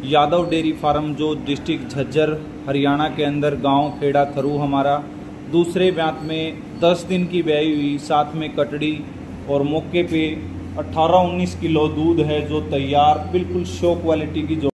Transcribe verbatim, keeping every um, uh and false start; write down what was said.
Yadav dairy farm जो district Jhajjar Haryana के अंदर गांव खेड़ा थरू हमारा दूसरे ब्यात में दस दिन की ब्याई हुई, साथ में कटड़ी और मौके पे अठारह उन्नीस किलो दूध है जो तैयार बिल्कुल शो क्वालिटी की जो